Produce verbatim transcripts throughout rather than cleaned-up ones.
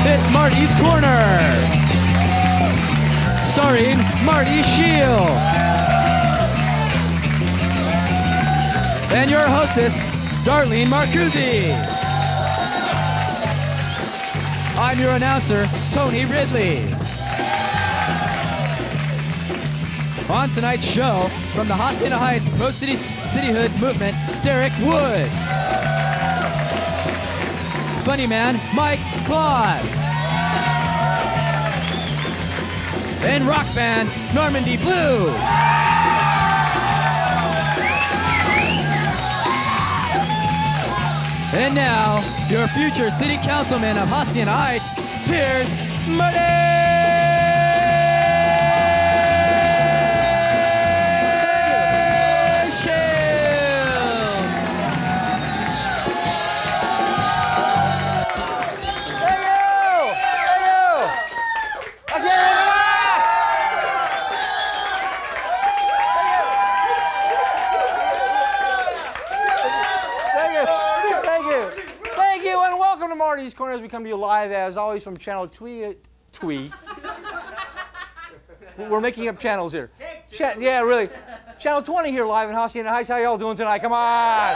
It's Marty's Corner, starring Marty Shields. And your hostess, Darlene Marcuzzi. I'm your announcer, Tony Ridley. On tonight's show, from the Hacienda Heights Pro-City Cityhood movement, Derek Wood. Funny man, Mike Claus. And rock band, Normandie Blue. And now, your future city councilman of Hacienda Heights, here's Marty! Marty's Corner as we come to you live, as always, from Channel Twee. Twee. We're making up channels here. Cha yeah, really. Channel twenty here live in Hacienda Heights. How y'all doing tonight? Come on.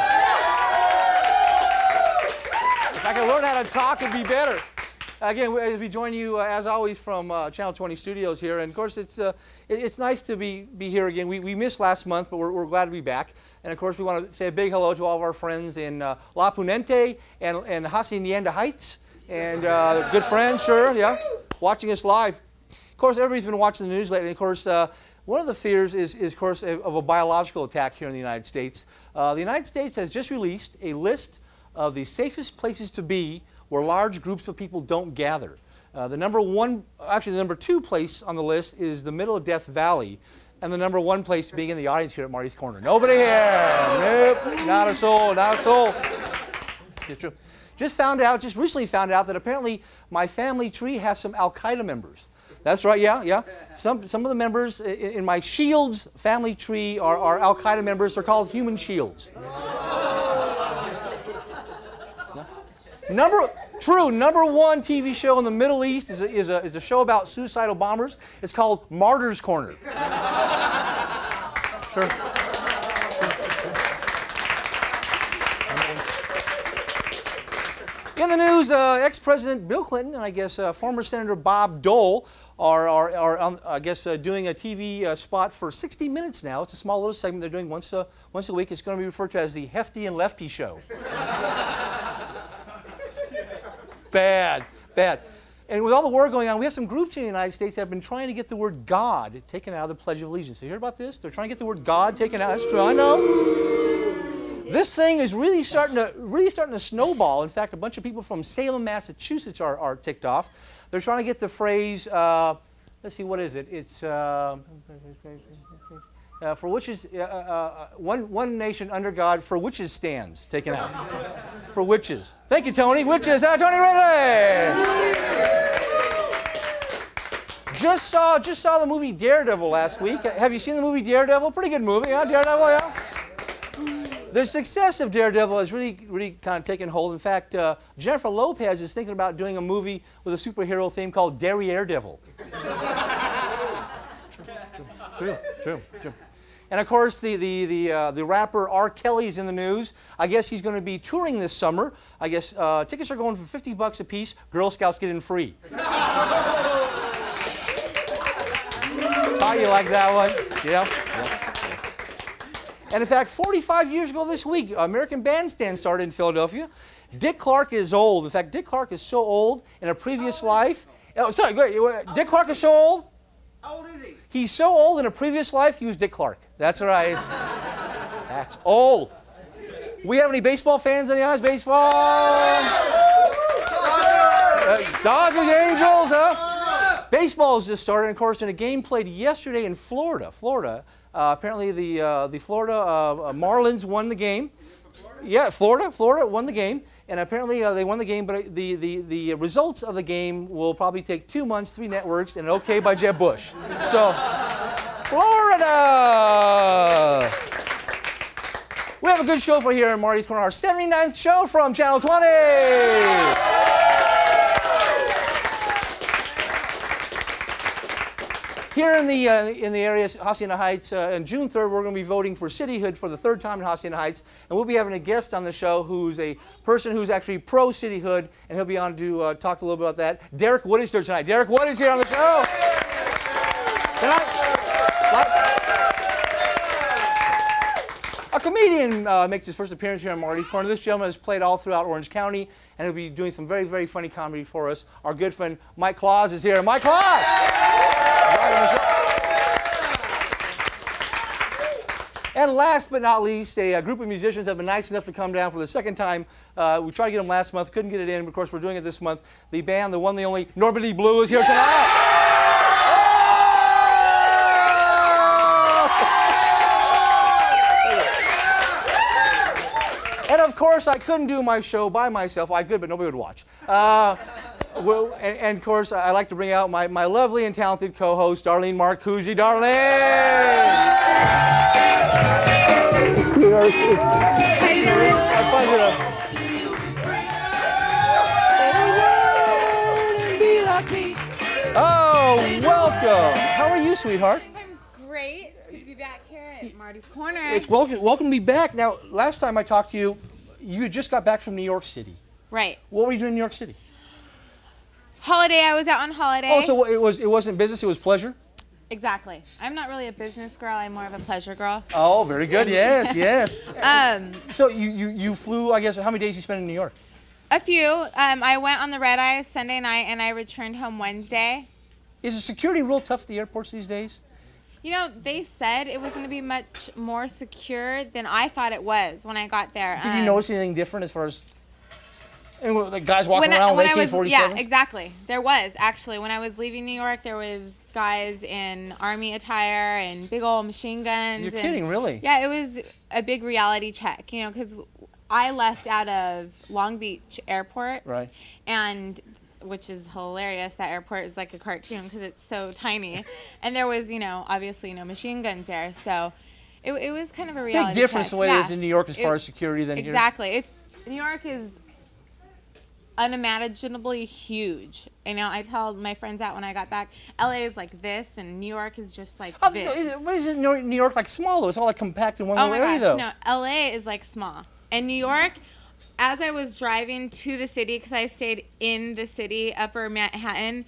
If I could learn how to talk, it'd be better. Again, as we join you, uh, as always, from uh, Channel twenty studios here. And, of course, it's, uh, it, it's nice to be, be here again. We, we missed last month, but we're, we're glad to be back. And, of course, we want to say a big hello to all of our friends in uh, La Punente and, and Hacienda Heights. And uh, good friends, sure, yeah, watching us live. Of course, everybody's been watching the news lately. Of course, uh, one of the fears is, is, of course, of a biological attack here in the United States. Uh, the United States has just released a list of the safest places to be where large groups of people don't gather. Uh, the number one, actually the number two place on the list is the middle of Death Valley, and the number one place being in the audience here at Marty's Corner. Nobody here. Nope, not a soul, not a soul. It's true. Just found out, just recently found out that apparently my family tree has some Al-Qaeda members. That's right, yeah, yeah. Some, some of the members in, in my Shields family tree are, are Al-Qaeda members. They're called human shields. Number, true, number one T V show in the Middle East is a, is, a, is a show about suicidal bombers. It's called Martyr's Corner. Sure. In the news, uh, ex-President Bill Clinton and I guess uh, former Senator Bob Dole are, are, are um, I guess, uh, doing a T V uh, spot for sixty minutes now. It's a small little segment they're doing once, uh, once a week. It's going to be referred to as the Hefty and Lefty Show. Bad, bad. And with all the war going on, we have some groups in the United States that have been trying to get the word God taken out of the Pledge of Allegiance. You heard about this? They're trying to get the word God taken out. That's true, I know. This thing is really starting to, really starting to snowball. In fact, a bunch of people from Salem, Massachusetts are, are ticked off. They're trying to get the phrase, uh, let's see, what is it? It's, uh, uh, for which is, uh, uh, one, one nation under God, for witches stands, taken out. For witches. Thank you, Tony. Witches, uh, Tony Ridley! Just saw, just saw the movie Daredevil last week. Have you seen the movie Daredevil? Pretty good movie, yeah, Daredevil, yeah. The success of Daredevil has really, really kind of taken hold. In fact, uh, Jennifer Lopez is thinking about doing a movie with a superhero theme called Derriere Devil. True, true, true. And of course, the, the, the, uh, the rapper R. Kelly's in the news. I guess he's going to be touring this summer. I guess uh, tickets are going for fifty bucks a piece. Girl Scouts get in free. Thought you liked that one? Yeah. yeah. And in fact, forty-five years ago this week, American Bandstand started in Philadelphia. Dick Clark is old. In fact, Dick Clark is so old in a previous life. Oh, sorry, wait, Dick Clark is so old? How old is he? He's so old in a previous life, he was Dick Clark. That's right. That's old. We have any baseball fans in the eyes? Baseball? Uh, Dodgers, Angels, huh? Baseball's just started, of course, in a game played yesterday in Florida. Florida. Uh, apparently, the uh, the Florida uh, Marlins won the game. Yeah, Florida, Florida won the game, and apparently uh, they won the game. But the the the results of the game will probably take two months, three networks, and an okay by Jeb Bush. So, Florida. We have a good show for you here in Marty's Corner, our seventy-ninth show from Channel twenty. Here in the uh, in the area, Hacienda Heights, uh, on June third, we're going to be voting for Cityhood for the third time in Hacienda Heights, and we'll be having a guest on the show who's a person who's actually pro Cityhood, and he'll be on to uh, talk a little bit about that. Derek Wood is here tonight. Derek Wood is here on the show tonight. A comedian uh, makes his first appearance here on Marty's Corner. This gentleman has played all throughout Orange County, and he'll be doing some very, very funny comedy for us. Our good friend Mike Claus is here. Mike Claus! And last but not least, a, a group of musicians have been nice enough to come down for the second time. Uh, we tried to get them last month, couldn't get it in, but of course we're doing it this month. The band, the one, the only, Normandie Blue is here tonight. And of course, I couldn't do my show by myself. I could, but nobody would watch. Uh, well, and, and of course, I'd like to bring out my, my lovely and talented co-host, Darlene Marcuzzi. Darlene! How you doing? I find it a... Oh, welcome. How are you, sweetheart? I'm great. Good to be back here at Marty's Corner. It's welcome, welcome to be back. Now, last time I talked to you, you just got back from New York City. Right. What were you doing in New York City? Holiday. I was out on holiday. Oh, so it was it wasn't business, it was pleasure? Exactly. I'm not really a business girl. I'm more of a pleasure girl. Oh, very good. Yes, yes. Um, so you, you, you flew, I guess, how many days you spent in New York? a few. Um, I went on the red eye Sunday night, and I returned home Wednesday. Is the security real tough at the airports these days? You know, they said it was going to be much more secure than I thought it was when I got there. Did um, you notice anything different as far as... And the guys walking when around I, with when A K forty-seven? Yeah, exactly. There was, actually. When I was leaving New York, there was guys in army attire and big old machine guns. You're and, kidding, really? Yeah, it was a big reality check, you know, because I left out of Long Beach Airport. Right. And, which is hilarious. That airport is like a cartoon because it's so tiny. And there was, you know, obviously no machine guns there. So it, it was kind of a reality check. Big difference the way yeah. it is in New York as it, far as security than exactly. here. Exactly. It's New York is unimaginably huge. You know, I tell my friends that when I got back, L A is like this, and New York is just like Oh, this. is it, what is it, New York like small though? It's all like compact in one Oh little my area gosh, though. no, L A is like small. And New York, as I was driving to the city, because I stayed in the city, Upper Manhattan,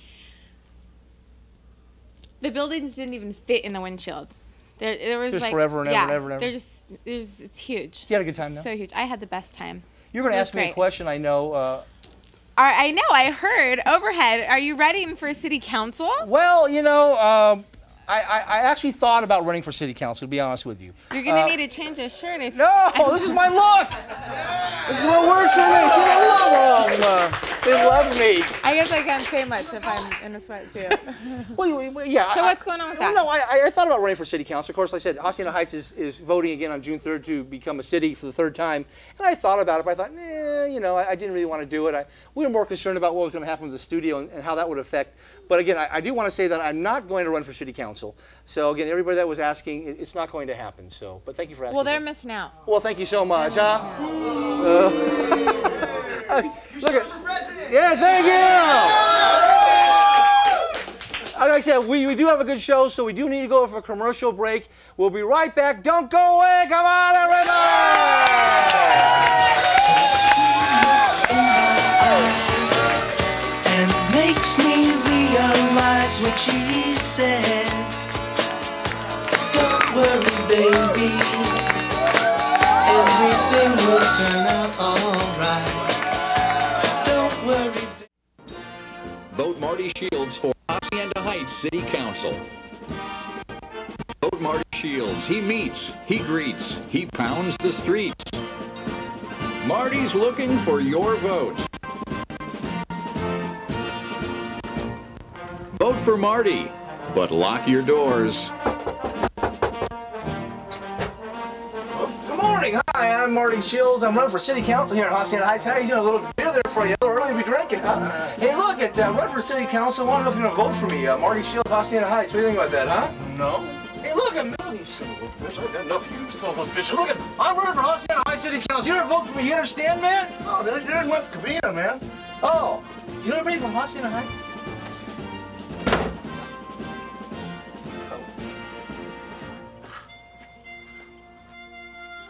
the buildings didn't even fit in the windshield. There, there was Just like forever and ever yeah, and ever and ever. They're just, there's, it's huge. You had a good time though? So huge. I had the best time. You're going to It was ask me a great. question, I know. Uh, Are, I know, I heard overhead. Are you running for city council? well, you know, um, I, I, I actually thought about running for city council, to be honest with you. You're going to Uh, need to change your shirt. If No, this is my look. This is what works for me. See, they love them. Uh, they love me. I guess I can't say much if I'm in a sweatsuit. Well, you- well, yeah. So I- what's going on with well, that? No, I, I thought about running for city council. Of course, like I said, Hacienda Heights is, is voting again on June third to become a city for the third time. And I thought about it, but I thought, eh, you know, I, I didn't really want to do it. I, we were more concerned about what was going to happen with the studio and, and how that would affect. But again, I, I do want to say that I'm not going to run for city council. So again, everybody that was asking, it, it's not going to happen. So, but thank you for asking. Well, they're so. missing out. Well, thank you so much, huh? Uh, look at, yeah, thank you. Like I said, we, we do have a good show, so we do need to go for a commercial break. We'll be right back. Don't go away. Come on, everybody. And it makes me realize what she said. Don't worry, baby. Everything will turn out alright. Don't worry. Vote Marty Shields for Hacienda Heights City Council. Vote Marty Shields. He meets, he greets, he pounds the streets. Marty's looking for your vote. Vote for Marty, but lock your doors. Good morning. Hi, I'm Marty Shields. I'm running for city council here in Hacienda Heights. How you doing? A little beer there for you. A little early to be drinking, huh? Hey, look, at uh, run for city council. I want to know if you're going to vote for me. Uh, Marty Shields, Hacienda Heights. What do you think about that, huh? No. Hey, look at me. You son of a bitch. I've got enough of you, son of a bitch. Look at, I'm running for Hacienda Heights City Council. You don't vote for me. You understand, man? Oh, dude, you're in West Covina, man. Oh, you know anybody from Hacienda Heights?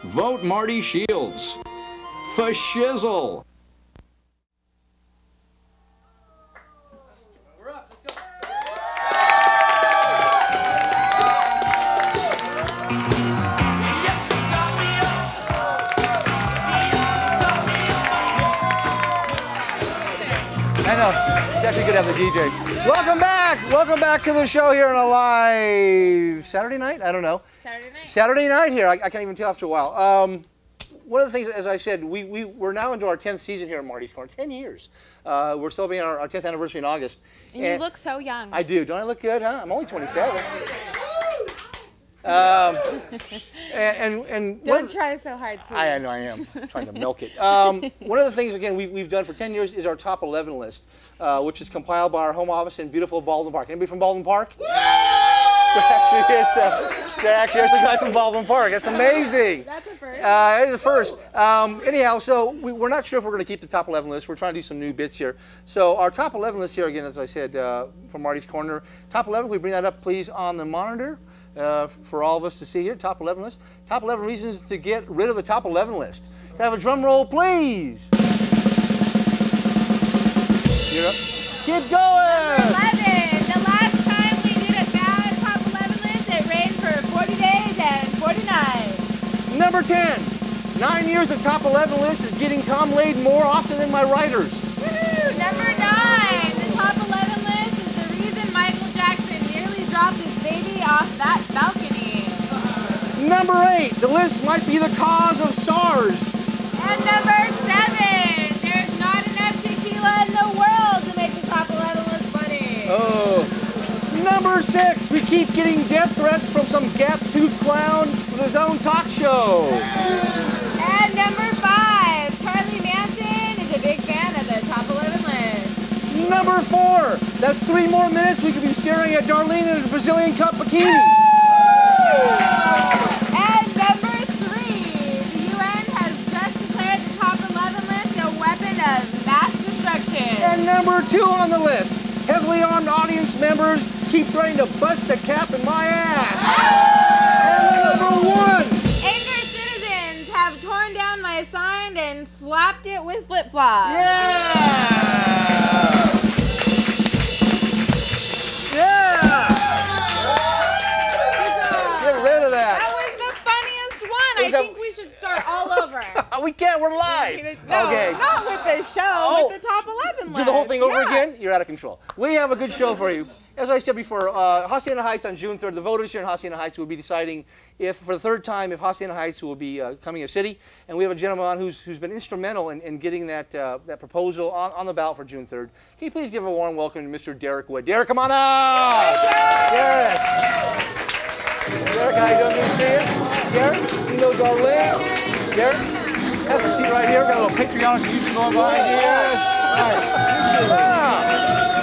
Vote Marty Shields. Fashizzle. We're up. Let's go. I know. It's actually good to have the D J. Welcome back. Welcome back to the show here on a live Saturday night? I don't know. Saturday night. Saturday night here. I, I can't even tell after a while. Um, one of the things, as I said, we, we, we're now into our tenth season here at Marty's Corner. ten years. Uh, we're celebrating our, our tenth anniversary in August. And you look so young. I do. Don't I look good, huh? I'm only twenty-seven. Um, and and, and Don't try so hard, too. I, I know I am trying to milk it. Um, one of the things, again, we've, we've done for ten years is our top eleven list, uh, which is compiled by our home office in beautiful Baldwin Park. Anybody from Baldwin Park? There actually is. Uh, there actually are some guys from Baldwin Park. That's amazing. That's a first. Uh, it's a first. Um, anyhow, so we, we're not sure if we're going to keep the top eleven list. We're trying to do some new bits here. So our top eleven list here, again, as I said, uh, from Marty's Corner. Top eleven, can we bring that up, please, on the monitor? Uh, for all of us to see here, top eleven list. Top eleven reasons to get rid of the top eleven list. Can I have a drum roll, please? You're up. Keep going. Number eleven. The last time we did a bad top eleven list, it rained for forty days and forty nights. Number ten. Nine years the top eleven list is getting Tom laid more often than my writers. Woo! Number nine. The top eleven list is the reason Michael Jackson nearly dropped his baby off that balcony. Number eight. The list might be the cause of SARS. And number seven. There's not enough tequila in the world to make the top eleven list funny. Oh. Number six. We keep getting death threats from some gap-toothed clown with his own talk show. And number five. Charlie Manson is a big fan of the top eleven list. Number four. That's three more minutes we could be staring at Darlene in a Brazilian Cup bikini. And number three. The U N has just declared the top eleven list a weapon of mass destruction. And number two on the list. Heavily armed audience members keep trying to bust a cap in my ass. And number one. Angry citizens have torn down my sign and slapped it with flip-flops. Yeah! Yeah! Get rid of that. That was the funniest one. I that- think we should start all over. We can't, we're live. No, Okay. not with the show, Oh. with the top eleven list. Do the whole thing over Yeah. again? You're out of control. We have a good show for you. As I said before, uh, Hacienda Heights on June third, the voters here in Hacienda Heights will be deciding if, for the third time, if Hacienda Heights will be uh, coming a city. And we have a gentleman on who's, who's been instrumental in, in getting that, uh, that proposal on, on the ballot for June third. Can you please give a warm welcome to Mister Derek Wood? Derek, come on out! Derek! Derek, how you doing? Good to see you. Derek, you know Darlene. Derek? Have a seat right here. Got a little patriotic music going behind here. All right. Yeah.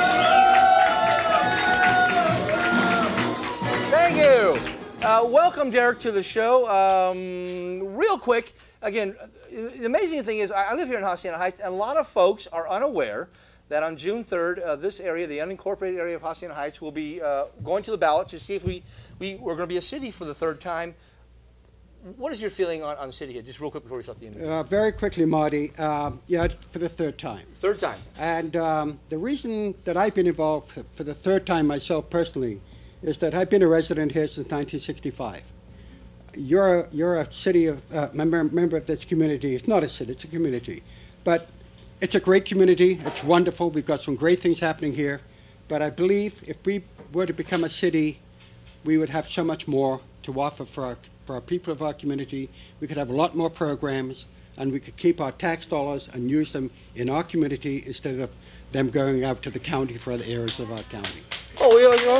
Thank you. Uh, welcome, Derek, to the show. Um, real quick, again, the amazing thing is I live here in Hacienda Heights, and a lot of folks are unaware that on June third, uh, this area, the unincorporated area of Hacienda Heights, will be uh, going to the ballot to see if we, we, we're going to be a city for the third time. What is your feeling on, on Cityhood? Just real quick before we start the interview. Uh, very quickly, Marty. Um, yeah, for the third time. Third time. And um, the reason that I've been involved for, for the third time myself personally is that I've been a resident here since nineteen sixty-five. You're a, you're a city of uh, member member of this community. It's not a city; it's a community. But it's a great community. It's wonderful. We've got some great things happening here. But I believe if we were to become a city, we would have so much more to offer for our for our people of our community. We could have a lot more programs, and we could keep our tax dollars and use them in our community instead of them going out to the county for other areas of our county. Oh, you know,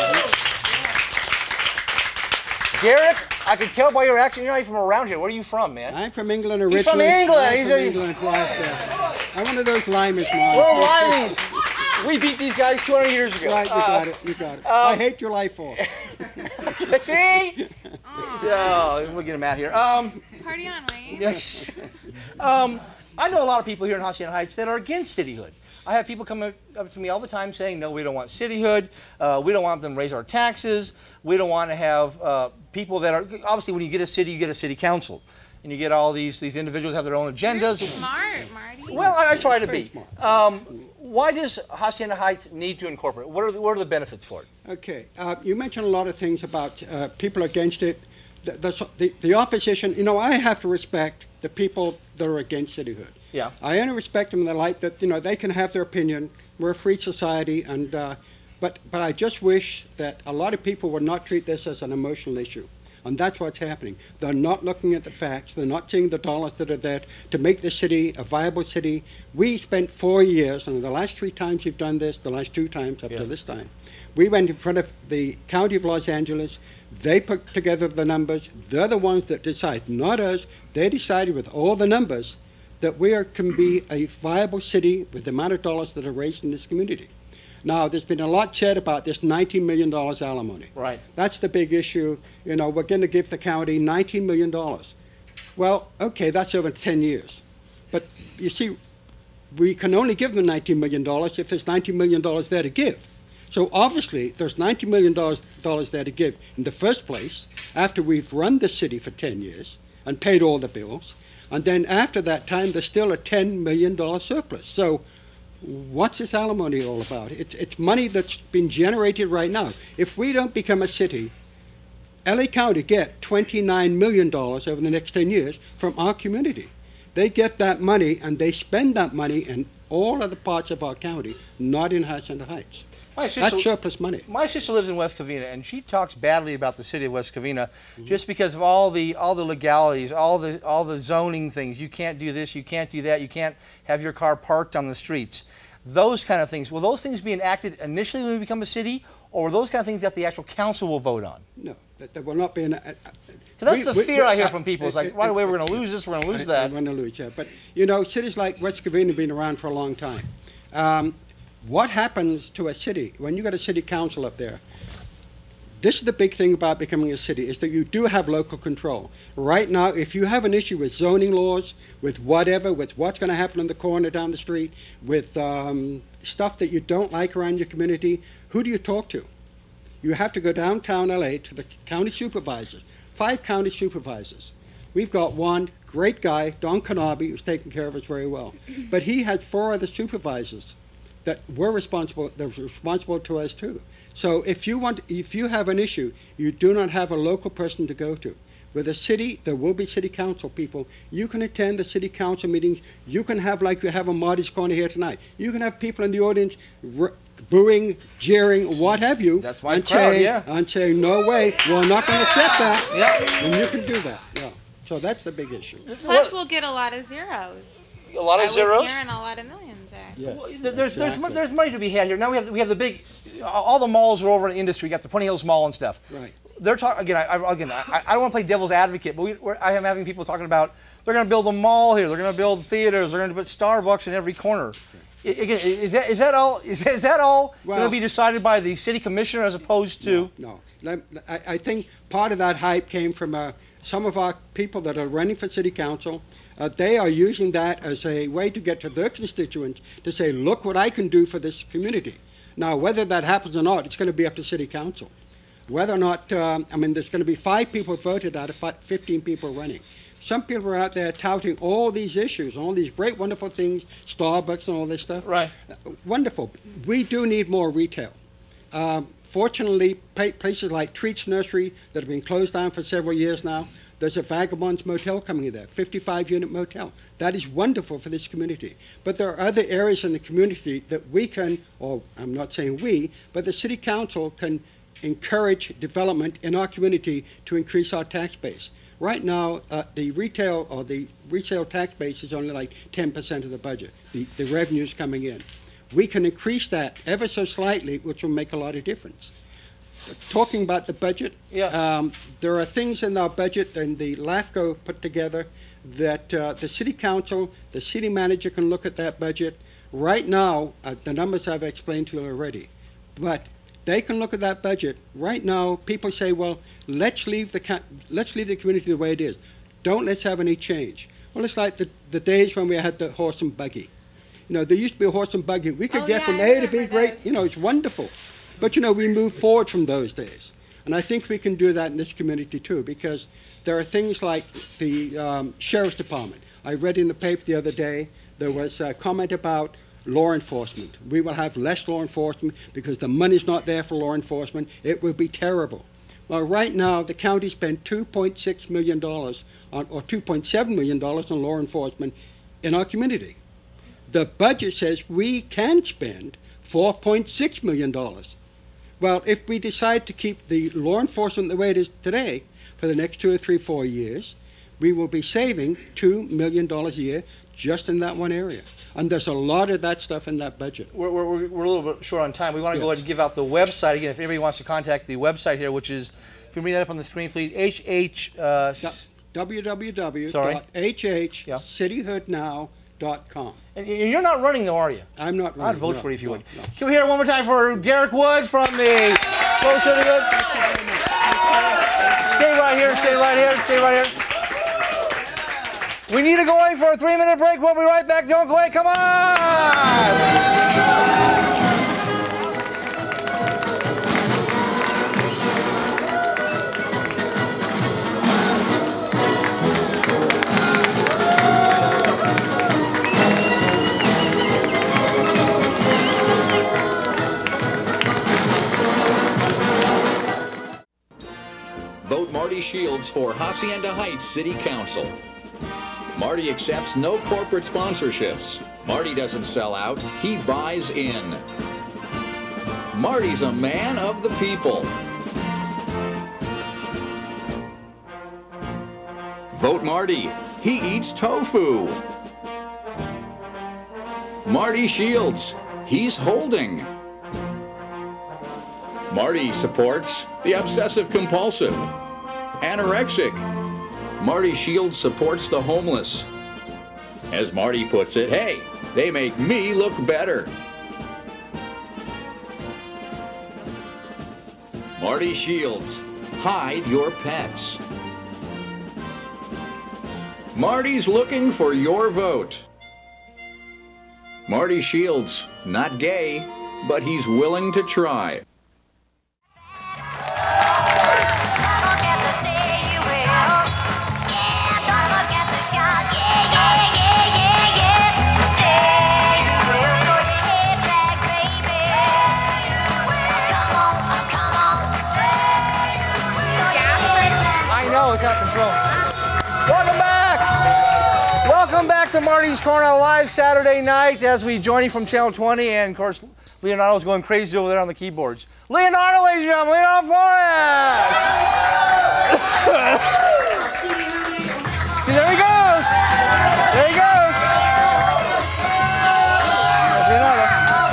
Derek, I can tell by your accent you're not even from around here. Where are you from, man? I'm from England originally. He's from England. I'm He's from a... England. Right there. I'm one of those limers, Marty. We're limeys. We beat these guys two hundred years ago. Right, you uh, got it. You got it. Um, I hate your life for. See? Oh, we'll get him out here. Um, Party on, Wayne. yes. Um, I know a lot of people here in Hacienda Heights that are against Cityhood. I have people come up to me all the time saying, no, we don't want Cityhood. Uh, we don't want them to raise our taxes. We don't want to have uh, people that are, obviously when you get a city, you get a city council. and you get all these these individuals have their own agendas. You're smart, Marty. Well, I, I try to be. Um, why does Hacienda Heights need to incorporate? What are the, what are the benefits for it? Okay, uh, you mentioned a lot of things about uh, people against it. The, the, the, the opposition, you know, I have to respect the people that are against Cityhood. Yeah. I only respect them in the light that, you know, they can have their opinion. We're a free society, and uh, but but I just wish that a lot of people would not treat this as an emotional issue. And that's what's happening. They're not looking at the facts. They're not seeing the dollars that are there to make the city a viable city. We spent four years, and the last three times we've done this, the last two times up yeah. to this time, we went in front of the County of Los Angeles. They put together the numbers. They're the ones that decide, not us. They decided with all the numbers that we are, can be a viable city with the amount of dollars that are raised in this community. Now, there's been a lot said about this nineteen million dollars alimony. Right. That's the big issue. You know, we're going to give the county nineteen million dollars. Well, okay, that's over ten years. But you see, we can only give them nineteen million dollars if there's nineteen million dollars there to give. So obviously, there's nineteen million dollars there to give in the first place, after we've run the city for ten years and paid all the bills. And then after that time, there's still a ten million dollars surplus. So what's this alimony all about? It's, it's money that's been generated right now. If we don't become a city, L A County get twenty-nine million dollars over the next ten years from our community. They get that money and they spend that money in all other parts of our county, not in Hacienda Heights. My sister, That's surplus money. My sister lives in West Covina, and she talks badly about the city of West Covina mm-hmm. just because of all the all the legalities, all the all the zoning things. You can't do this, you can't do that, you can't have your car parked on the streets. Those kind of things. Will those things be enacted initially when we become a city, or are those kind of things that the actual council will vote on? No, that, that will not be. An, uh, that's we, the we, fear we, I hear uh, from people. It's like, it, right it, away, it, we're going to lose this, we're going to lose that. We're going to lose, yeah. But, you know, cities like West Covina have been around for a long time. Um, what happens to a city, when you got a city council up there, this is the big thing about becoming a city, is that you do have local control. Right now, if you have an issue with zoning laws, with whatever, with what's going to happen on the corner down the street, with um, stuff that you don't like around your community, who do you talk to? You have to go downtown L A to the county supervisors, five county supervisors. We've got one great guy, Don Kanabi, who's taking care of us very well. But he has four other supervisors that were responsible, that were responsible to us too. So if you want, if you have an issue, you do not have a local person to go to. With a city, there will be city council people. You can attend the city council meetings. You can have, like we have on Marty's Corner here tonight, you can have people in the audience booing, jeering, what have you. That's my and crowd, saying, yeah. And saying, no way, we're not going to accept that. Yeah. And you can do that, yeah. So that's the big issue. Plus, we'll get a lot of zeros. A lot of I zeros? I was hearing a lot of millions there. Yeah, well, there's, exactly. there's, there's money to be had here. Now we have, we have the big, all the malls are over in the industry. We got the Puente Hills Mall and stuff. Right. They're talking, again, I, I, again, I, I don't want to play devil's advocate, but we, we're, I am having people talking about they're going to build a mall here. They're going to build theaters. They're going to put Starbucks in every corner. Okay. Again, is that, is that all, is, is that all well, going to be decided by the city commissioner as opposed to? No, no. I, I think part of that hype came from uh, some of our people that are running for city council. Uh, they are using that as a way to get to their constituents to say, look what I can do for this community. Now, whether that happens or not, it's going to be up to city council. Whether or not, um, I mean, there's going to be five people voted out of fifteen people running. Some people are out there touting all these issues, all these great, wonderful things, Starbucks and all this stuff. Right. Uh, wonderful. We do need more retail. Um, fortunately, places like Treats Nursery that have been closed down for several years now, there's a Vagabond's Motel coming in there, fifty-five unit motel. That is wonderful for this community. But there are other areas in the community that we can, or I'm not saying we, but the city council can encourage development in our community to increase our tax base. Right now, uh, the retail or the resale tax base is only like ten percent of the budget, the, the revenues coming in. We can increase that ever so slightly, which will make a lot of difference. Talking about the budget, yeah. um, there are things in our budget and the LAFCO put together that uh, the city council, the city manager can look at that budget. Right now, uh, the numbers I've explained to you already, but they can look at that budget. Right now, people say, well, let's leave the, let's leave the community the way it is. Don't let's have any change. Well, it's like the, the days when we had the horse and buggy. You know, there used to be a horse and buggy. We could oh, get yeah, from I A to B those. great, you know, it's wonderful. But, you know, we moved forward from those days. And I think we can do that in this community too, because there are things like the um, Sheriff's Department. I read in the paper the other day, there was a comment about law enforcement. We will have less law enforcement because the money's not there for law enforcement. It will be terrible. Well, right now, the county spent two point six million dollars on, or two point seven million dollars on law enforcement in our community. The budget says we can spend four point six million dollars. Well, if we decide to keep the law enforcement the way it is today for the next two or three, four years, we will be saving two million dollars a year just in that one area. And there's a lot of that stuff in that budget. We're, we're, we're a little bit short on time. We want to Yes. go ahead and give out the website again. If anybody wants to contact the website here, which is, if you read that up on the screen, please, H H. Uh, s- w w w Sorry. dot h h Yeah. cityhood now dot com. and you're not running though, are you? I'm not running. I'd vote no, for you if you no, would. no. Can we hear it one more time for Garrick Woods from the Flores Cityhood? Stay right here, stay right here, stay right here. We need to go away for a three-minute break. We'll be right back. Don't go away. Come on! Vote Marty Shields for Hacienda Heights City Council. Marty accepts no corporate sponsorships. Marty doesn't sell out, he buys in. Marty's a man of the people. Vote Marty. He eats tofu. Marty Shields. He's holding. Marty supports the obsessive-compulsive, anorexic. Marty Shields supports the homeless. As Marty puts it, hey, they make me look better. Marty Shields, hide your pets. Marty's looking for your vote. Marty Shields, not gay, but he's willing to try. It's out of control. Welcome back. Welcome back to Marty's Corner live Saturday night as we join you from Channel twenty, and of course Leonardo's going crazy over there on the keyboards. Leonardo, ladies and gentlemen, Leonardo Flores. See, there he goes. There he goes. Leonardo.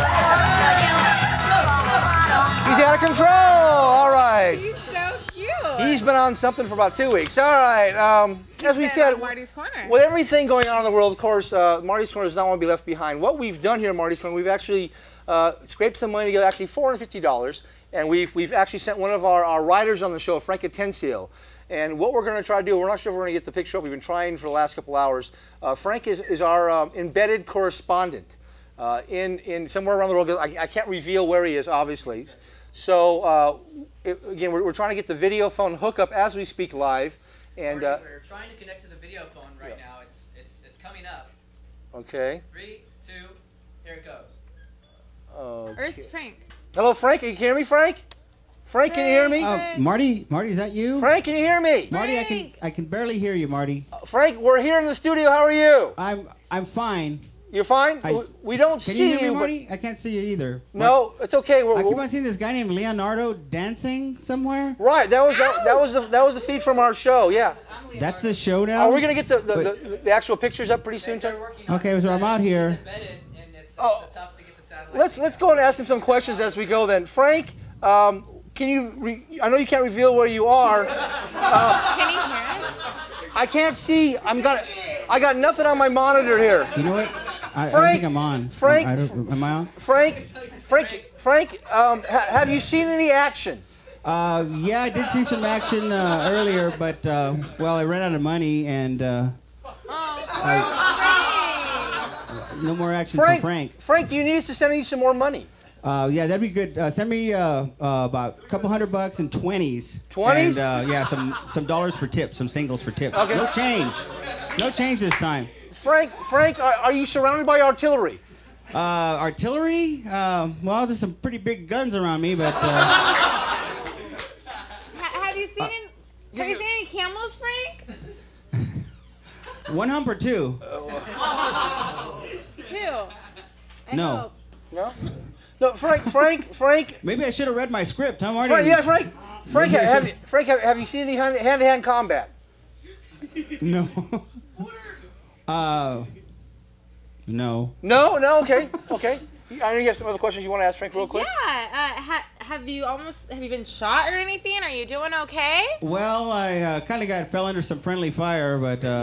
He's out of control. All right. He's been on something for about two weeks. All right. Um, as we said, Marty's Corner. With everything going on in the world, of course, uh, Marty's Corner does not want to be left behind. What we've done here at Marty's Corner, we've actually uh, scraped some money together, actually four hundred fifty dollars, and we've, we've actually sent one of our, our writers on the show, Frank Atencio. And what we're going to try to do, we're not sure if we're going to get the picture up. We've been trying for the last couple hours. Uh, Frank is, is our um, embedded correspondent uh, in, in somewhere around the world. I, I can't reveal where he is, obviously. So, uh, it, again, we're, we're trying to get the video phone hookup as we speak live. And uh, we're trying to connect to the video phone right yeah. now. It's, it's, it's coming up. Okay. Three, two, here it goes. Okay. Earth Frank. Hello, Frank. Can you hear me, Frank? Frank, can you hear me? Uh, Marty, Marty, is that you? Frank, can you hear me? Marty, I can I can barely hear you, Marty. Uh, Frank, we're here in the studio. How are you? I'm I'm fine. You're fine? I, we, we don't can see you hear me, you, Marty? I can't see you either. No, it's okay. We're, I keep we're, on seeing this guy named Leonardo dancing somewhere. Right, that was that, that was the that was the feed from our show. Yeah. That's the show now. Are we gonna get the the, the, the actual pictures up pretty soon? Tom? Okay, so I'm out here. Oh, let's let's go and ask him some questions as we go. Then, Frank, um, can you? Re I know you can't reveal where you are. Uh, Can he hear us? I can't see. I'm gonna. I got nothing on my monitor here. You know what? I, Frank, I don't think I'm on. Frank, I don't, am I on? Frank, Frank, Frank, um, ha have you seen any action? Uh, yeah, I did see some action uh, earlier, but uh, well, I ran out of money and uh, I, no more action Frank, for Frank. Frank, you need us to send you some more money. Uh, yeah, that'd be good. Uh, send me uh, uh, about a couple hundred bucks and twenties. Twenties? And uh, yeah, some some dollars for tips, some singles for tips. Okay. No change. No change this time. Frank, Frank, are, are you surrounded by artillery? Uh, artillery? Uh, well, there's some pretty big guns around me, but. Uh, Ha- have you seen any, have you seen any camels, Frank? one hump or two? Two. I No. hope. No? No, Frank, Frank, Frank. Maybe I should have read my script. I'm already. Frank yeah, Frank. Frank, Maybe I have, should- you, Frank have, have you seen any hand- hand-to-hand combat? No. uh. No. No, no, okay, okay. I know you have some other questions you want to ask Frank real quick. Yeah. Uh, ha- have you almost have you been shot or anything? Are you doing okay? Well, I uh, kind of got fell under some friendly fire, but uh,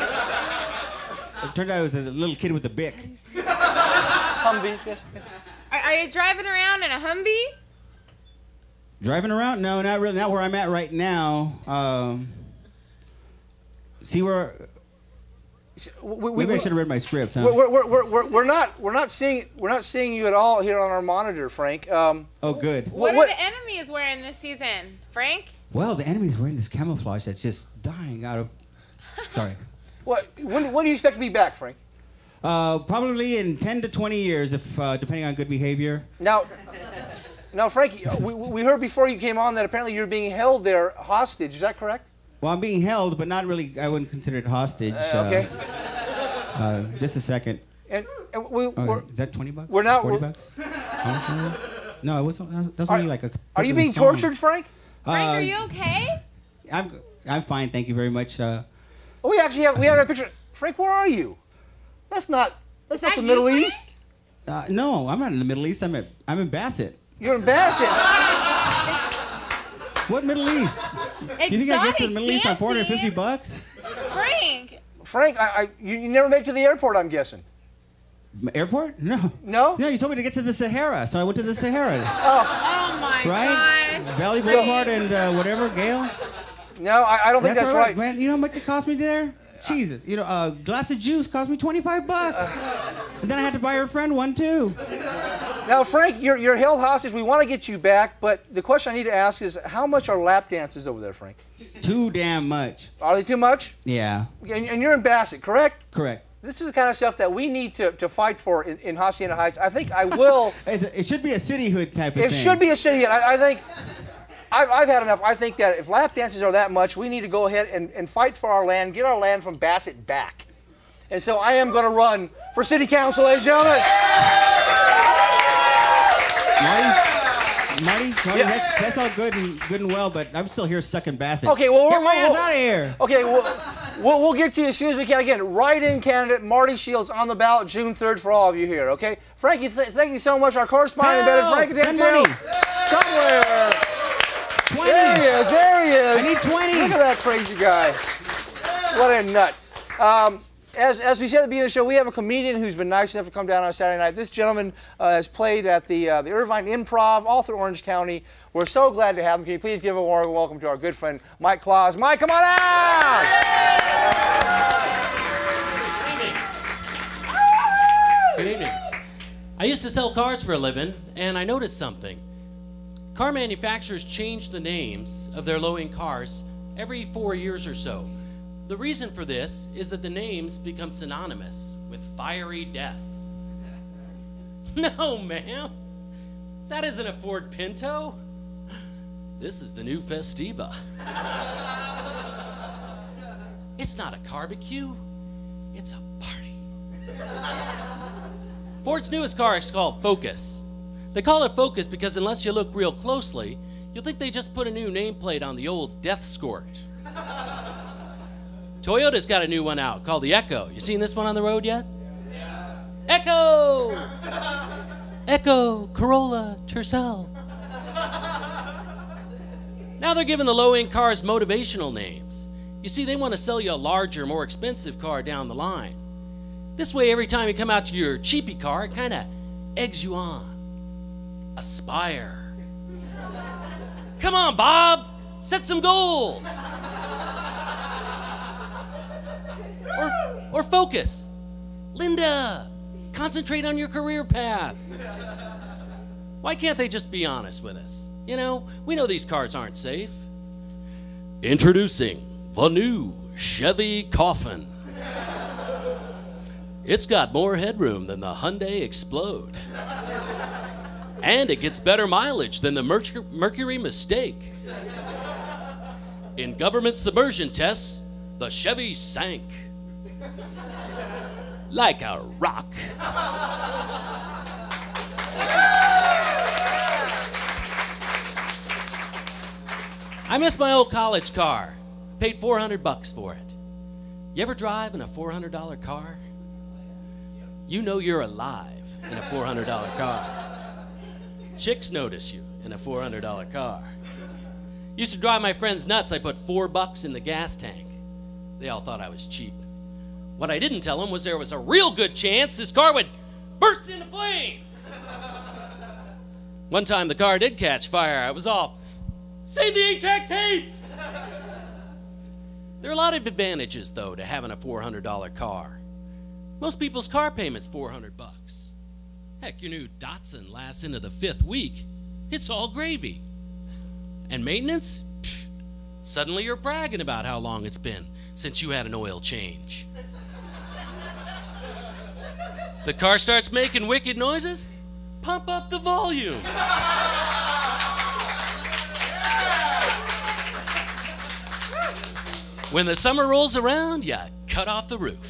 it turned out I was a little kid with a bic. Humvees, yes. Are, are you driving around in a Humvee? Driving around? No, not really. Not where I'm at right now. Um, see where? We, we, Maybe I should have read my script. Huh? We're, we're, we're, we're, we're not we're not seeing we're not seeing you at all here on our monitor, Frank. Um, oh, good. What, what- are the enemies wearing this season, Frank? Well, the enemy's wearing this camouflage that's just dying out of. Sorry. what when, when do you expect to be back, Frank? Uh, probably in ten to twenty years, if uh, depending on good behavior. Now, now, Frank, we, we heard before you came on that apparently you're being held there hostage. Is that correct? Well, I'm being held, but not really. I wouldn't consider it hostage. Uh, okay. Uh, uh, just a second. And, and we, Okay. we're, Is that twenty bucks? we're not- Forty we're- bucks? How much was it? No, it wasn't. That was Are- only like a. are you it was being song. tortured, Frank? Frank, Uh, are you okay? I'm. I'm fine, thank you very much. Uh, Oh, we actually have we have a picture. Frank, where are you? That's not that's not that the you, Middle Frank? East. uh, no, I'm not in the Middle East. I'm at. I'm in Bassett. You're in Bassett. What Middle East? Exotic You think I get to the Middle East on four hundred fifty dancing. bucks? Frank. Frank, I, I you, you never made it to the airport, I'm guessing. M- Airport? No. No? No, you told me to get to the Sahara, so I went to the Sahara. Oh my Right? gosh. Valley Boulevard and uh, whatever, Gale. No, I, I don't think that's, all right. man. You know how much it cost me there? Jesus. You know, a glass of juice cost me twenty-five bucks. And then I had to buy her friend one too. Now, Frank, you're, you're held hostage. We want to get you back, but the question I need to ask is, how much are lap dances over there, Frank? Too damn much. Are they too much? Yeah, And, and you're in Bassett, correct? correct. This is the kind of stuff that we need to, to fight for in, in Hacienda Heights. I think I will. It's a- It should be a cityhood type of It thing. should be a city. And I, I think I've, I've had enough. I think that if lap dances are that much, we need to go ahead and, and fight for our land, get our land from Bassett back. And so I am going to run for city council, ladies and gentlemen. Marty, Marty, Marty Yeah. that's, that's all good and good and well, but I'm still here stuck in Bassett. Okay, well, Get we're, my we're, ass we're- out of here. Okay, we'll, we'll, we'll get to you as soon as we can. Again, write-in candidate Marty Shields on the ballot June third for all of you here, okay? Frank, you th- thank you so much. Our correspondent, Hell, Frank send Atencio. money. Somewhere. twenty. There he is, there he is. I need twenty. Look at that crazy guy. What a nut. Um, as, as we said at the beginning of the show, we have a comedian who's been nice enough to come down on Saturday night. This gentleman uh, has played at the, uh, the Irvine Improv all through Orange County. We're so glad to have him. Can you please give a warm welcome to our good friend, Mike Claus. Mike, come on out! Good evening. I used to sell cars for a living, and I noticed something. Car manufacturers change the names of their low-end cars every four years or so. The reason for this is that the names become synonymous with fiery death. No, ma'am. That isn't a Ford Pinto. This is the new Festiva. It's not a barbecue. It's a party. Ford's newest car is called Focus. They call it Focus because unless you look real closely, you'll think they just put a new nameplate on the old Death Squirt. Toyota's got a new one out called the Echo. You seen this one on the road yet? Yeah. Echo! Echo, Corolla, Tercel. Now they're giving the low-end cars motivational names. You see, they want to sell you a larger, more expensive car down the line. This way, every time you come out to your cheapy car, it kind of eggs you on. Aspire. Come on, Bob. Set some goals. Or, or focus. Linda, concentrate on your career path. Why can't they just be honest with us? You know, we know these cars aren't safe. Introducing the new Chevy Coffin. It's got more headroom than the Hyundai Explode. And it gets better mileage than the Merc- Mercury Mistake. In government submersion tests, the Chevy sank. Like a rock. I miss my old college car. Paid four hundred bucks for it. You ever drive in a four hundred dollar car? You know you're alive in a four hundred dollar car. Chicks notice you in a four hundred dollar car. Used to drive my friends nuts. I put four bucks in the gas tank. They all thought I was cheap. What I didn't tell them was there was a real good chance this car would burst into flames. One time the car did catch fire. I was all, save the A T A C tapes! There are a lot of advantages, though, to having a four hundred dollar car. Most people's car payment's four hundred bucks. Heck, your new Datsun lasts into the fifth week. It's all gravy. And maintenance? Psh, suddenly you're bragging about how long it's been since you had an oil change. The car starts making wicked noises? Pump up the volume. When the summer rolls around, you cut off the roof.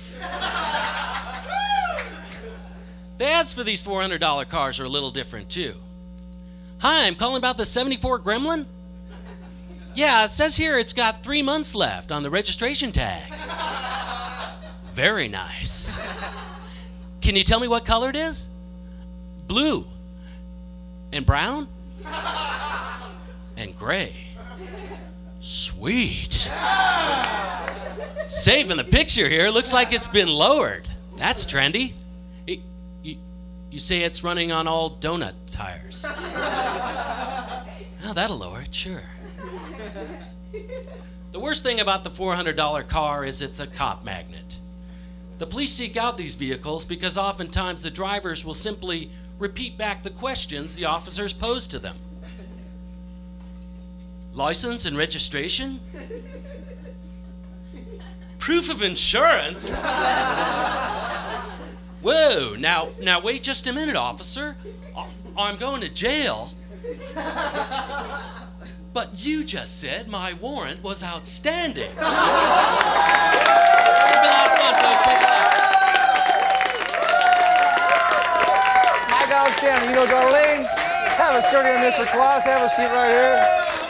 The ads for these four hundred dollar cars are a little different, too. Hi, I'm calling about the seventy-four Gremlin. Yeah, it says here it's got three months left on the registration tags. Very nice. Can you tell me what color it is? Blue. And brown? And gray. Sweet. Saving the picture here. Looks like it's been lowered. That's trendy. It, you, you say it's running on all donut tires. Oh, that'll lower it, sure. The worst thing about the four hundred dollar car is it's a cop magnet. The police seek out these vehicles because oftentimes the drivers will simply repeat back the questions the officers pose to them. License and registration? Proof of insurance? Whoa, now, now wait just a minute, officer. I'm going to jail. But you just said my warrant was outstanding. Give me a lot of fun, folks. Take it out. Mike outstanding. You know, Darlene, have a seat here, Mister Claus. Have a seat right here.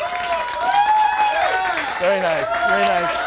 Very nice. Very nice.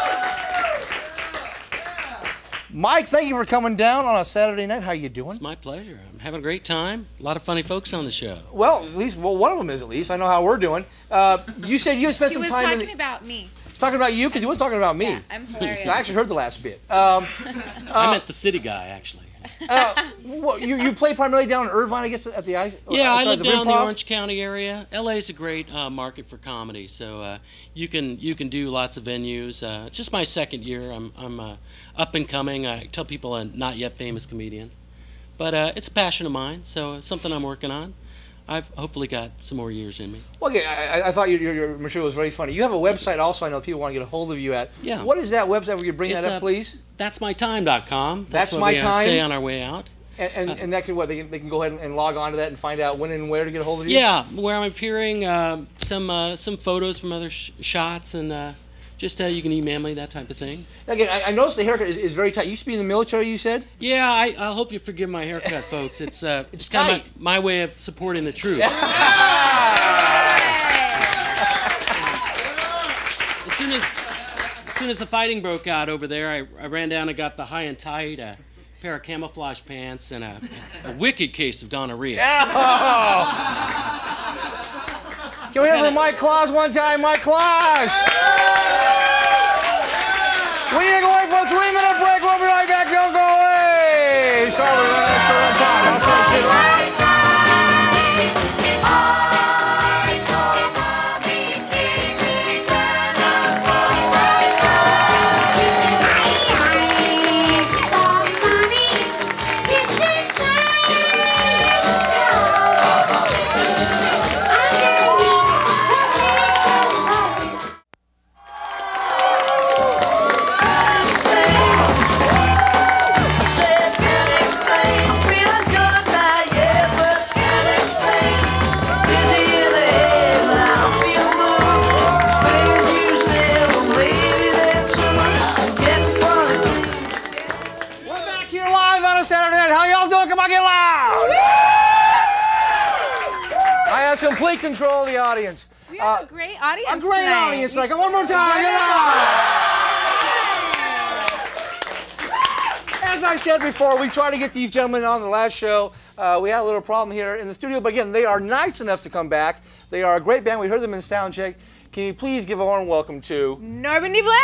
Mike, thank you for coming down on a Saturday night. How you doing? It's my pleasure. I'm having a great time. A lot of funny folks on the show. Well, at least well, one of them is at least. I know how we're doing. Uh, you said you spent He some was time. talking in the, about me. talking about you because he was talking about me. Yeah, I'm hilarious. I actually heard the last bit. Um, I uh, meant the city guy, actually. uh, what, you you play primarily down in Irvine, I guess, at the ice. Yeah, I sorry, live the down in the Improv? Orange County area. L A is a great uh, market for comedy, so uh, you can you can do lots of venues. Uh, it's just my second year. I'm I'm uh, up and coming. I tell people I'm not yet famous comedian, but uh, it's a passion of mine. So it's something I'm working on. I've hopefully got some more years in me. Well, again, I, I thought your, your, your material was very funny. You have a website also. I know people want to get a hold of you at. Yeah. What is that website? Will you bring It's, that up, uh, please? that's my time dot com. That's, That's what my we uh, time? say on our way out. And, and, and that can what they can, they can go ahead and, and log on to that and find out when and where to get a hold of you. Yeah, where I'm appearing, um, some uh, some photos from other sh- shots, and uh, just uh, you can email me, that type of thing. Again, I, I noticed the haircut is, is very tight. You used to be in the military, you said? Yeah, I, I hope you forgive my haircut, folks. It's uh, It's kinda tight. my, my way of supporting the troops. As soon as as soon as the fighting broke out over there, I, I ran down and got the high and tight, a pair of camouflage pants, and a, a wicked case of gonorrhea. Oh. Can we have for Mike Claus one time? Mike Claus! We need to go away for a three-minute break. We'll be right back. Don't go away. Sorry, we're running out short on time. I'll start to get right. complete control of the audience. We have Uh, a great audience A great tonight. audience tonight. Go one more time. Come on. As I said before, we tried to get these gentlemen on the last show. Uh, we had a little problem here in the studio, but again, they are nice enough to come back. They are a great band. We heard them in sound check. Can you please give a warm welcome to Normandie Blue?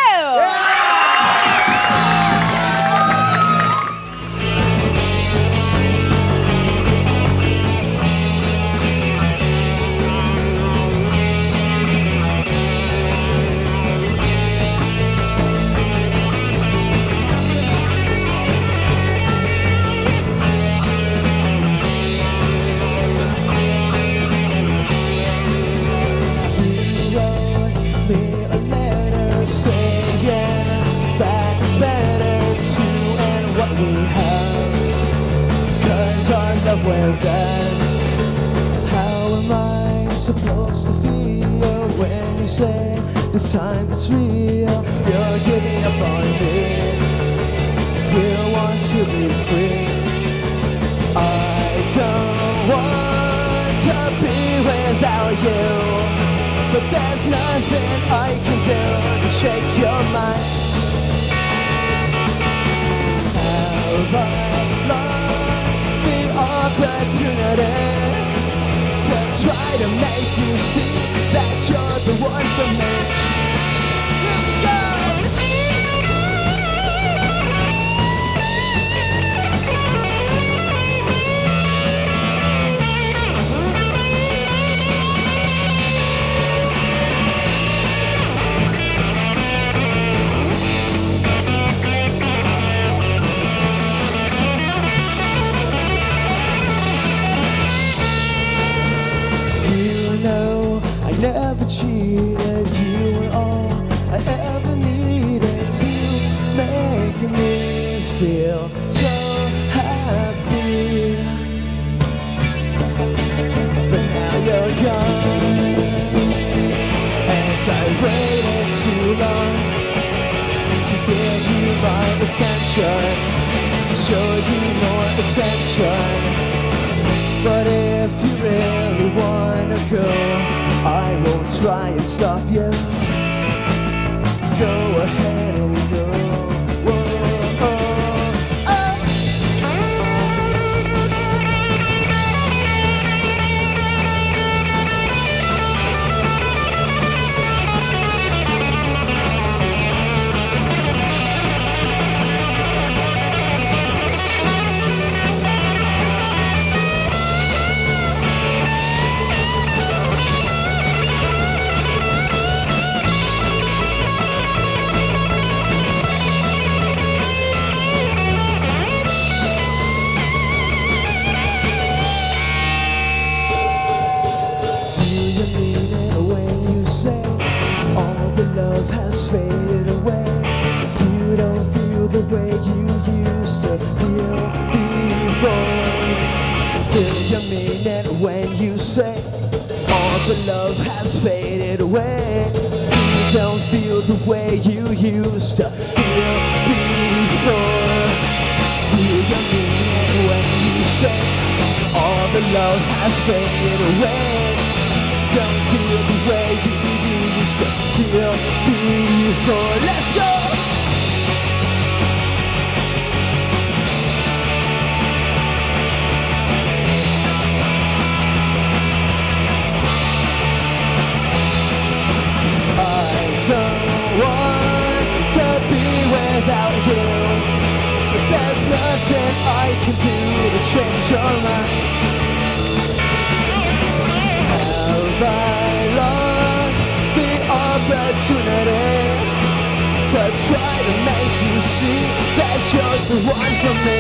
Well done. How am I supposed to feel when you say this time it's real? You're giving up on me. You want to be free. I don't want to be without you, but there's nothing I can do to shake your mind. Have I lost opportunity to try to make you see that you're the one for me? Here we go! Never cheated, you were all I ever needed to make me feel so happy. But now you're gone, and I waited too long to give you my attention, show you more attention. But if you really wanna go, I won't try and stop you. Go ahead and go. Whoa, oh, oh. When you say all the love has faded away, you don't feel the way you used to feel before. Do you mean it when you say all the love has faded away? Don't feel the way you used to feel before. Let's go! Without you, but there's nothing I can do to change your mind. Have I lost the opportunity to try to make you see that you're the one for me?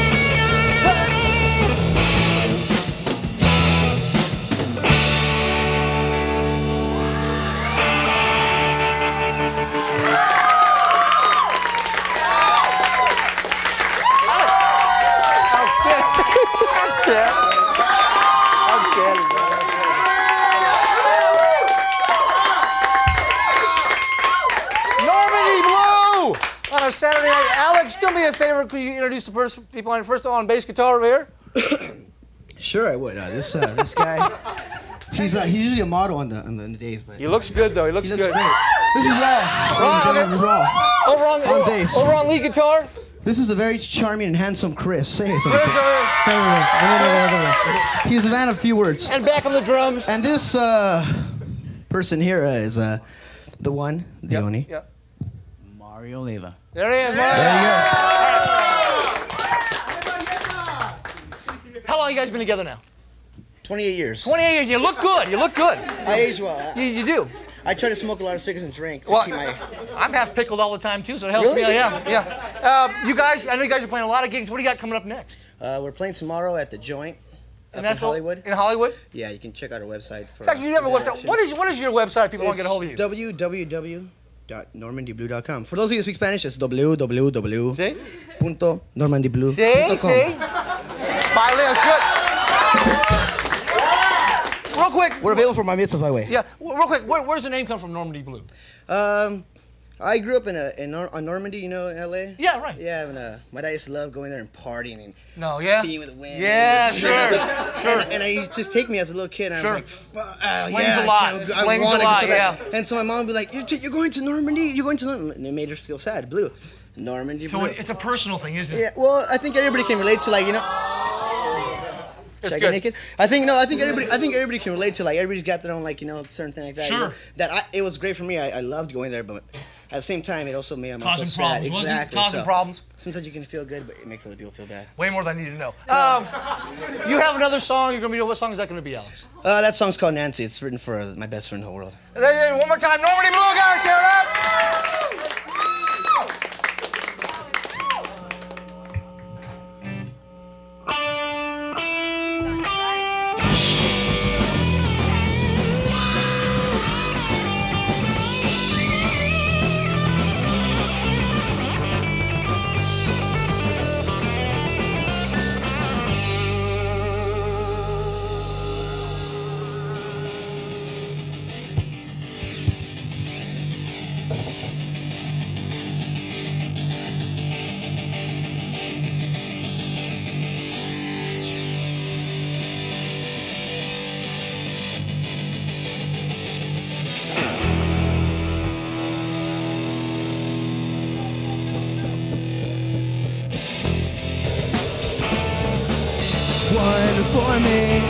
Saturday night. Alex, do me a favor. Could you introduce the first people on first of all on bass guitar over here? Sure, I would. Uh, this uh, this guy, He's uh, he's usually a model on the on the, on the days, but he looks good though. He looks, he looks good. Great. This is raw. Raw, okay. raw. Over on, on bass. Over on lead guitar. This is a very charming and handsome Chris. Say something. Chris, uh, Say it. He's a man of few words. And back on the drums. And this uh, person here uh, is uh, the one, the yep, only. Yep. Mario Leva. There he is. Mario. There you go. How long you guys been together now? twenty-eight years. twenty-eight years. You look good. You look good. I age well. You, you do. I try to smoke a lot of cigarettes and drink to well, keep my... I'm half pickled all the time too, so it helps really? me. Yeah, yeah. Uh, you guys, I know you guys are playing a lot of gigs. What do you got coming up next? Uh, we're playing tomorrow at the Joint. And up that's in Hollywood. In Hollywood? Yeah, you can check out our website. For, in fact, you never website. What is what is your website? If people want to get a hold of you. w w w dot normandie blue dot com. For those of you who speak Spanish, it's w w w dot normandie blue dot com. See, see. Bye, Leo. It's good. Real quick. We're available for my mitzvah highway. Yeah. Real quick. Where, where's the name come from? Normandie Blue. Um. I grew up in a in Nor on Normandie, you know, in L A. Yeah, right. Yeah, and uh, my dad used to love going there and partying and no, yeah, being with the wind. Yeah, sure, sure. And, and I used to just take me as a little kid, and sure. I was like, uh, explains yeah, a lot. I, Explains I a lot. so Yeah. And so my mom would be like, you're, you're going to Normandie. You're going to Normandie. And it made her feel sad. Blue, Normandie. So blue. it's a personal thing, isn't it? Yeah. Well, I think everybody can relate to like you know. It's Should I good. get naked? I think no. I think everybody. I think everybody can relate to like everybody's got their own like you know certain thing like that. Sure. You know, that I, it was great for me. I, I loved going there, but at the same time, it also made me causing feel problems. sad. Wasn't Exactly. it? Causing so, problems. Sometimes you can feel good, but it makes other people feel bad. Way more than I need to know. Um, you have another song you're gonna be doing. What song is that gonna be, Alex? Uh, that song's called Nancy. It's written for my best friend in the whole world. And then, one more time, Normandie Blue, guys, tear it up. One for me.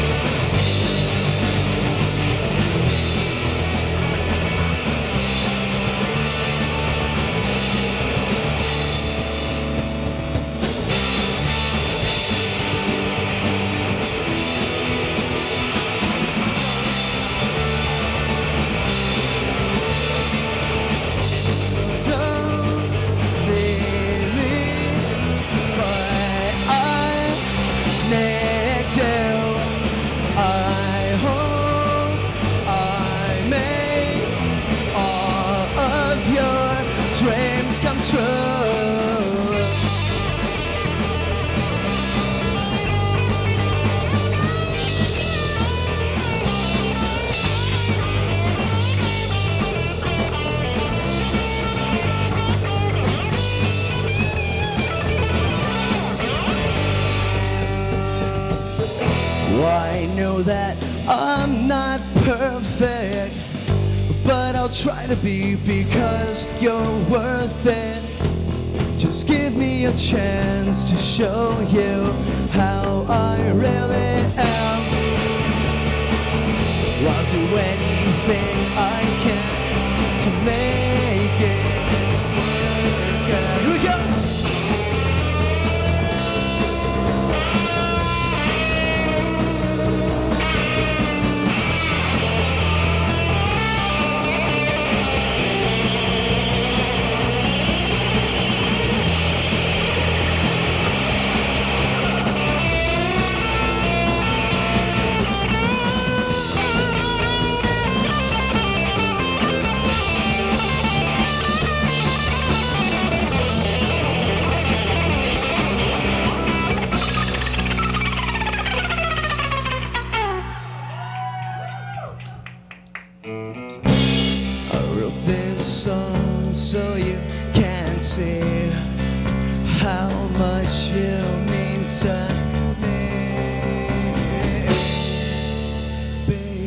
I know that I'm not perfect, but I'll try to be because you're worth it. Just give me a chance to show you how I really am. I'll do anything I can to make it work. Here we go! So you can see how much you mean to me, baby.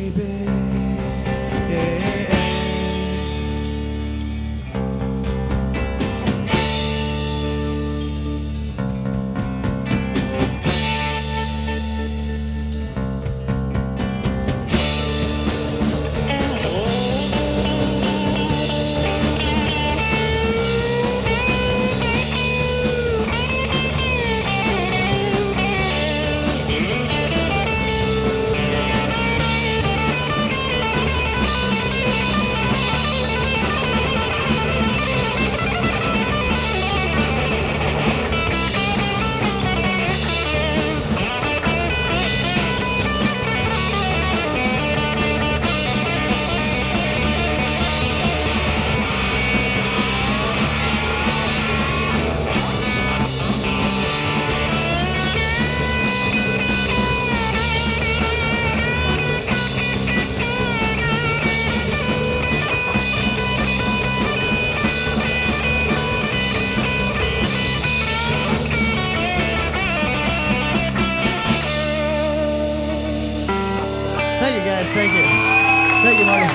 Thank you. Thank you, Marty.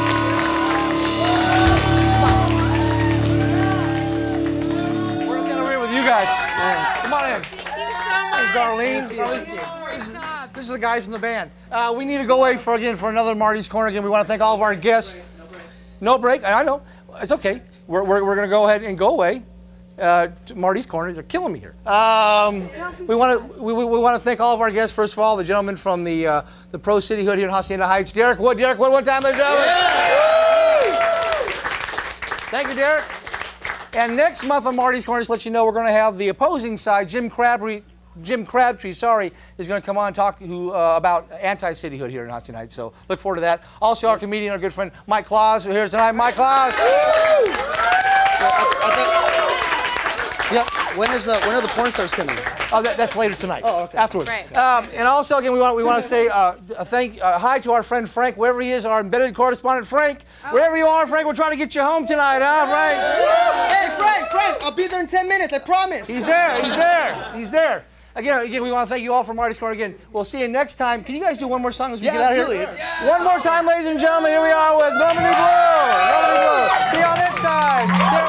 We're just gonna read with you guys. Come on in. There's Darlene. This is, this is the guys from the band. Uh, we need to go away for again for another Marty's Corner. Again, we want to thank all of our guests. No break. I know. It's okay. We're, we're, we're going to go ahead and go away uh, to Marty's Corner. They're killing me here. Um, we want to we, we, we want to thank all of our guests. First of all, the gentleman from the uh, the Pro Cityhood here in Hacienda Heights, Derek. What, Derek? What? One time, ladies and gentlemen. Thank you, Derek. And next month on Marty's Corner, just to let you know, we're going to have the opposing side, Jim Crabtree. Jim Crabtree, sorry, is going to come on and talk who, uh, about anti-cityhood here in Hacienda Heights. So look forward to that. Also, our comedian, our good friend Mike Claus, who's here tonight. Mike Claus. Yeah. When is the when are the porn stars coming? Oh, that, that's later tonight. Oh, okay. Afterwards. Right. Um, and also, again, we want we want to say uh, a thank uh, hi to our friend Frank, wherever he is, our embedded correspondent Frank. Oh. Wherever you are, Frank, we're trying to get you home tonight, huh, Frank? Hey, Frank, Frank, I'll be there in ten minutes. I promise. He's there. He's there. He's there. Again, again, we want to thank you all for Marty's Corner. Again, we'll see you next time. Can you guys do one more song as we Yeah, get out absolutely. of here? Yeah. One more time, ladies and gentlemen. Here we are with Normandie Blue. Normandie Blue. See y'all next time.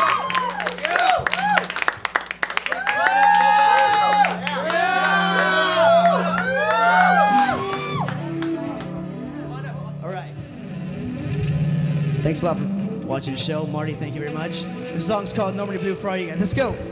All right. Thanks a lot for watching the show. Marty, thank you very much. This song's called Normandie Blue for all you guys. Let's go.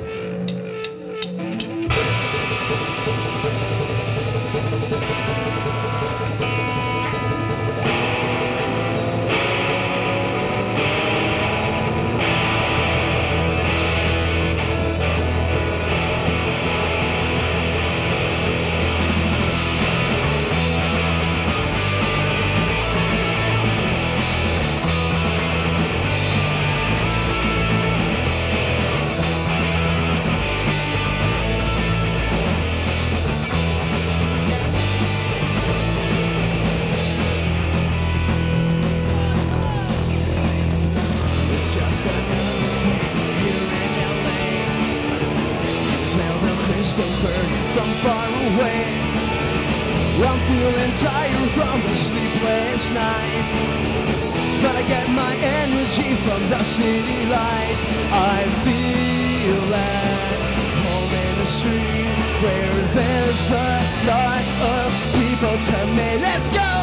Tired from the sleepless nights, but I get my energy from the city lights. I feel at home in the street where there's a lot of people to me. Let's go!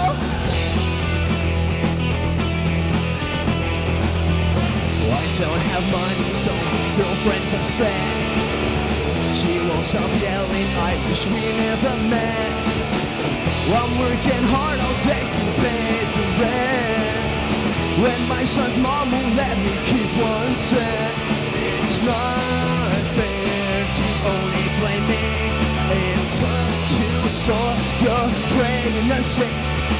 I don't have money, so girlfriends have said she won't stop yelling, I wish we never met. I'm working hard all day to pay the rent. When my son's mom won't let me keep one cent, it's not fair to only blame me. It took two for your pregnancy.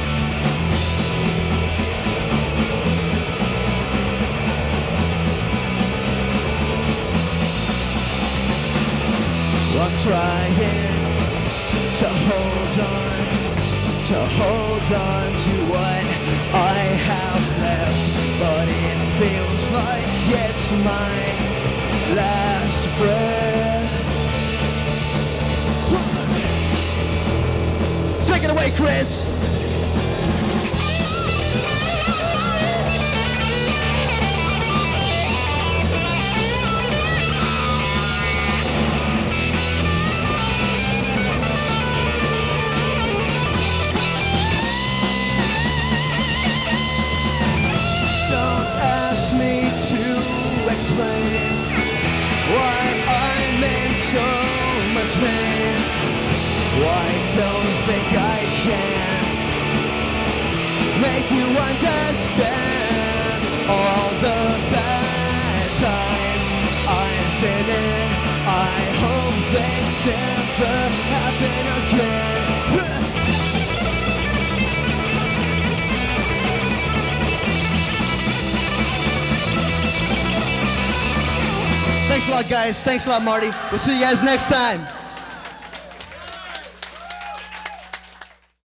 I'm trying to hold on, to hold on to what I have left, but it feels like it's my last breath. Take it away, Chris. Why I'm in so much pain. Why don't think I can make you understand all the bad times I've been in. I hope they never happen again. Thanks a lot, guys. Thanks a lot, Marty. We'll see you guys next time.